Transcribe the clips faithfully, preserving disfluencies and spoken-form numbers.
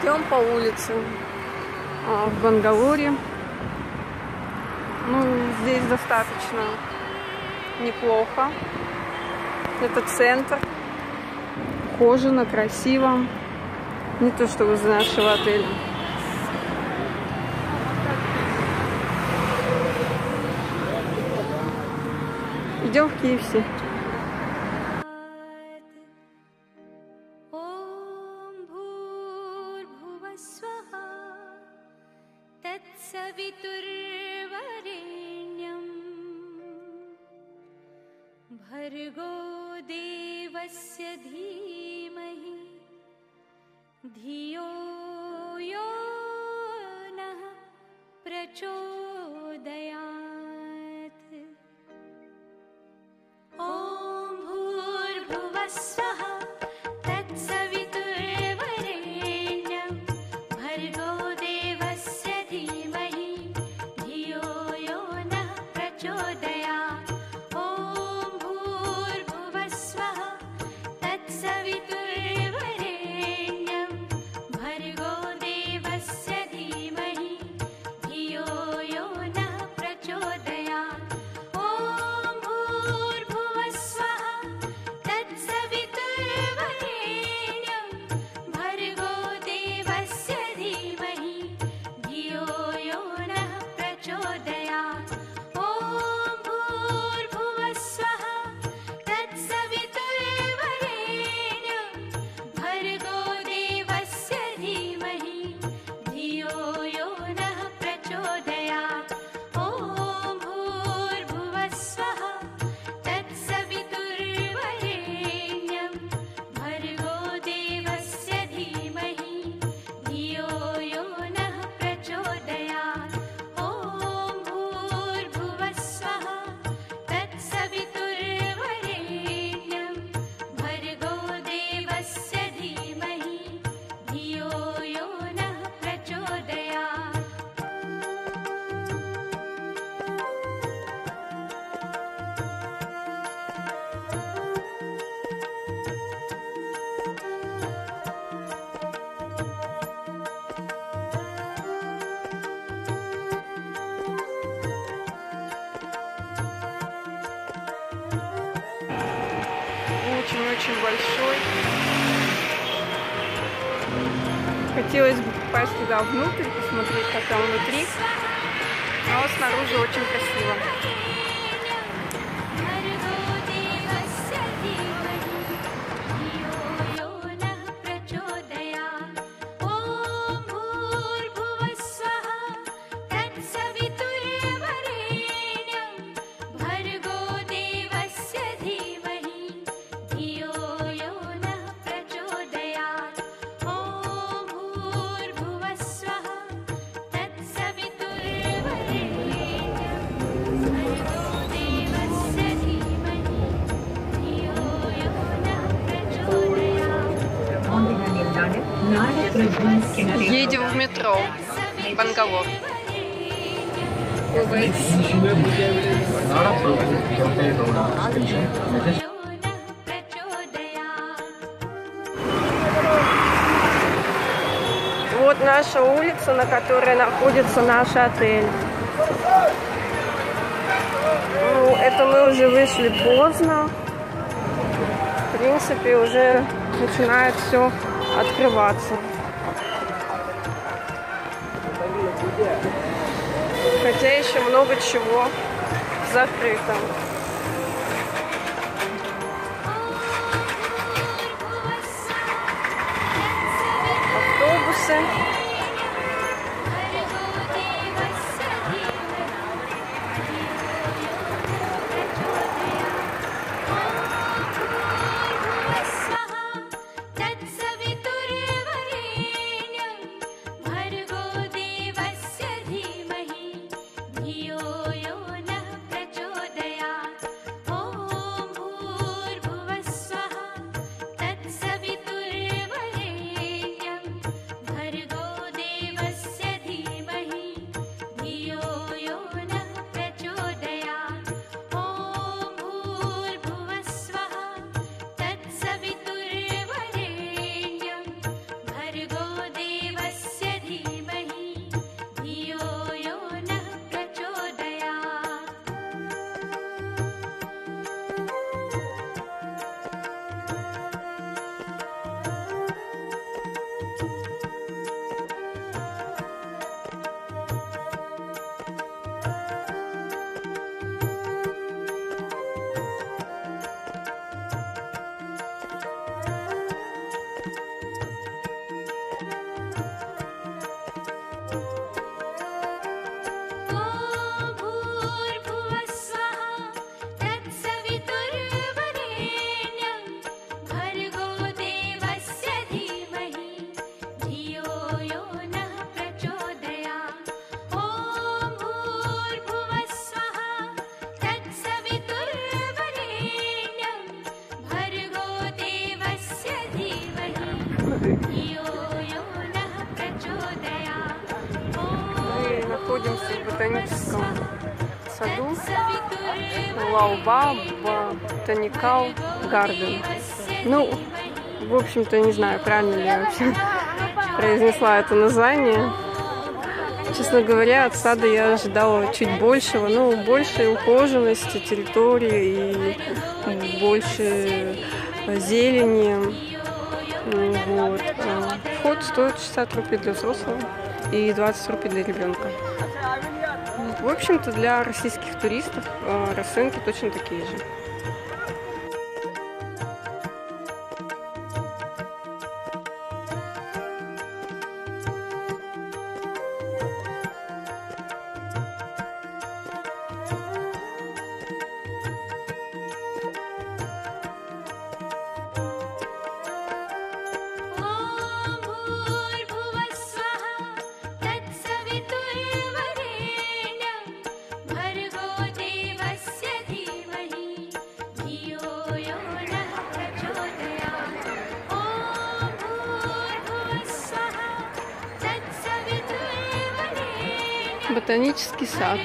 Идем по улице в Бангалоре. Ну, здесь достаточно неплохо. Это центр. Ухоженно, красиво. Не то, что возле нашего отеля. Идем в кей эф си. भर्गो देवस्य धीमहि धियो यो नः प्रचोदयात्। ॐ भूर्भुवः स्वः तत्सवितुर्वरेण्यं भर्गो देवस्य धीमहि धियो यो नः प्रचोदयात्। Очень большой. Хотелось бы попасть туда внутрь, посмотреть, как там внутри. Но снаружи очень красиво. Едем в метро Бангалор. Вот наша улица, на которой находится наш отель. Ну, это мы уже вышли поздно. В принципе, уже начинает все открываться. Хотя еще много чего закрыто. Автобусы. धियो यो नः प्रचोदयात्। Баобаб Ботаникал Гарден. Ну, в общем-то, не знаю, правильно ли я вообще произнесла это название. Честно говоря, от сада я ожидала чуть большего, ну, большей ухоженности территории и больше зелени. Вот. Вход стоит шестьдесят рублей для взрослого и двадцать рублей для ребенка. В общем-то, для российских туристов расценки точно такие же. Ботанический сад.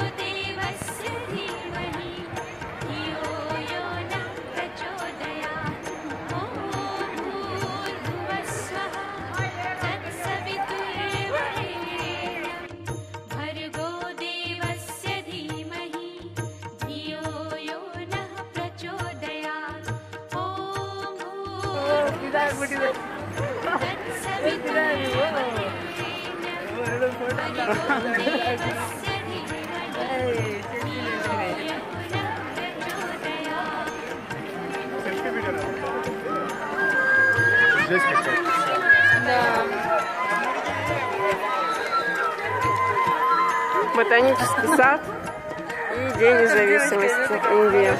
Да. Ботанический сад и День независимости Индии.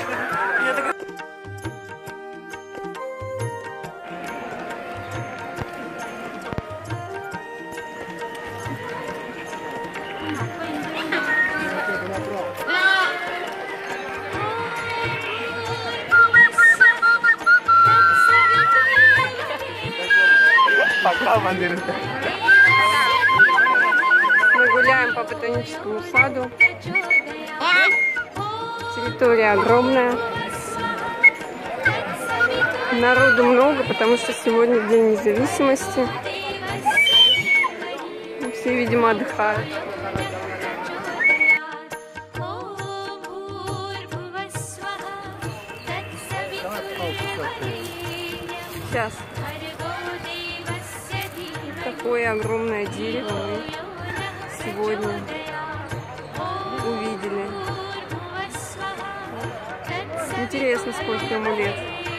Мы гуляем по ботаническому саду. Территория огромная. Народу много, потому что сегодня День независимости. Все, видимо, отдыхают. Сейчас. Такое огромное дерево мы сегодня увидели. Интересно, сколько ему лет.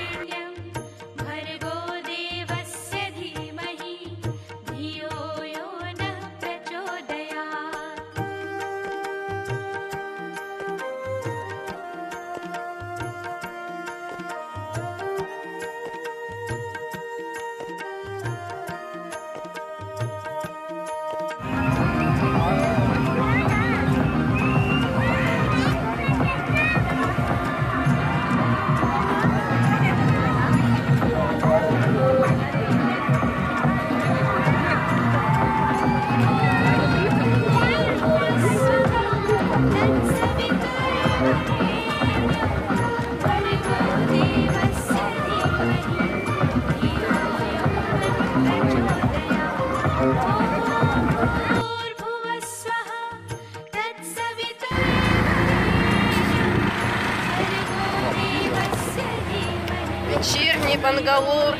Вечерний Бангалор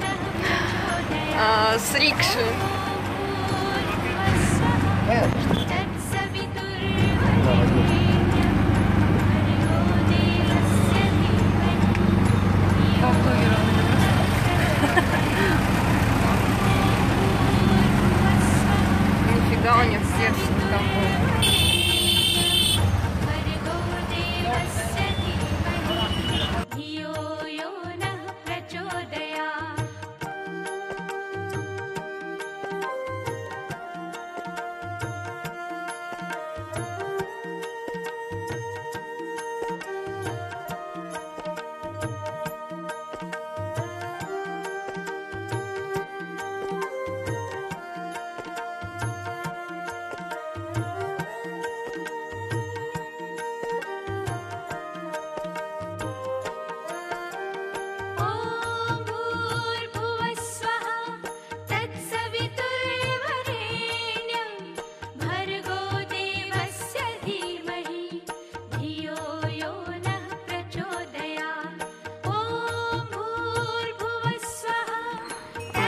а, с рикшей. Нифига у них сердце там было.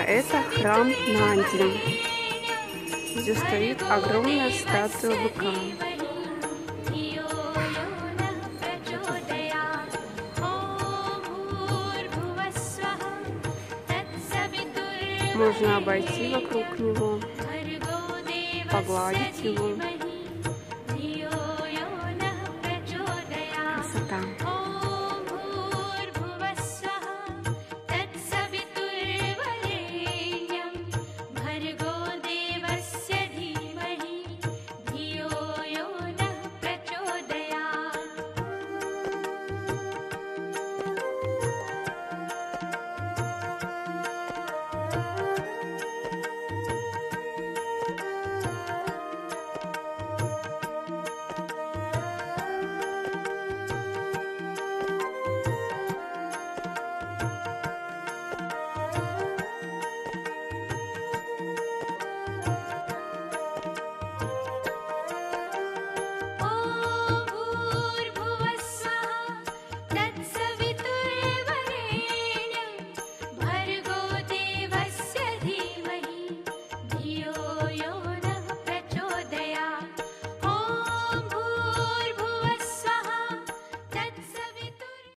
это храм Нанди, где стоит огромная статуя быка. Можно обойти вокруг него, погладить его.